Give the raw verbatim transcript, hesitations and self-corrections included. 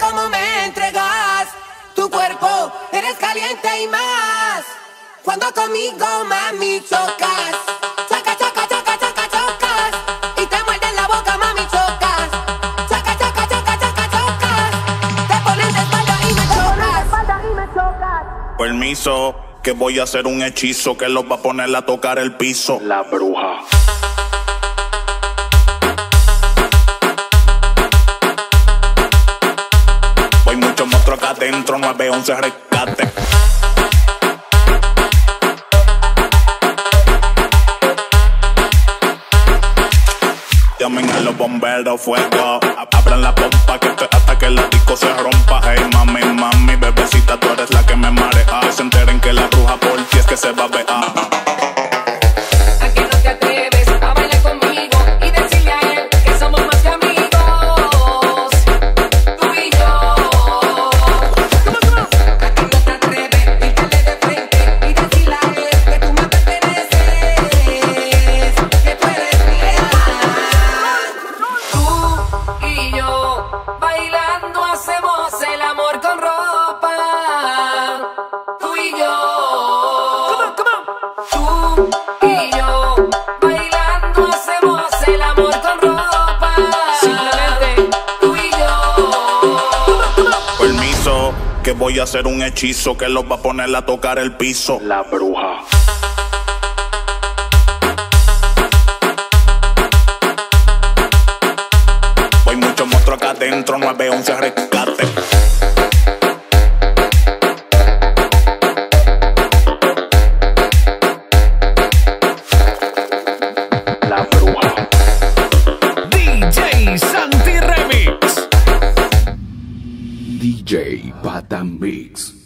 cómo me entregas tu cuerpo, eres caliente y más. Cuando conmigo, mami, chocas. Choca, choca, choca, choca, chocas. Y te muerdes la boca, mami, chocas. Choca, choca, choca, choca, chocas. Te pones de espalda y me chocas. Permiso, que voy a hacer un hechizo que los va a poner a tocar el piso. La bruja. Voy mucho monstruo acá adentro, nueve once rescate. Llamen a los bomberos, fuego. Abran la pompa que esto hasta que la disco se rompa. Hey mami, mami, bebecita, tú eres la que me marea. Que se enteren que la bruja por ti es que se va a ver. ¿A que no te atreves a bailar conmigo y decirle a él que somos más que amigos? Tú y yo. ¿A que no te atreves a irte de frente y decirle a él que tú me perteneces? Que tú eres mía. Tú y yo bailando hacemos el amor con ropa. Tú y yo. Tú y yo bailando hacemos el amor con ropa. Simplemente tú y yo. Permiso, que voy a hacer un hechizo que los va a poner a tocar el piso. La bruja. Voy mucho monstruo acá adentro, nueve once rescate. La bruja. D J Santi Remix. D J Pata Mix.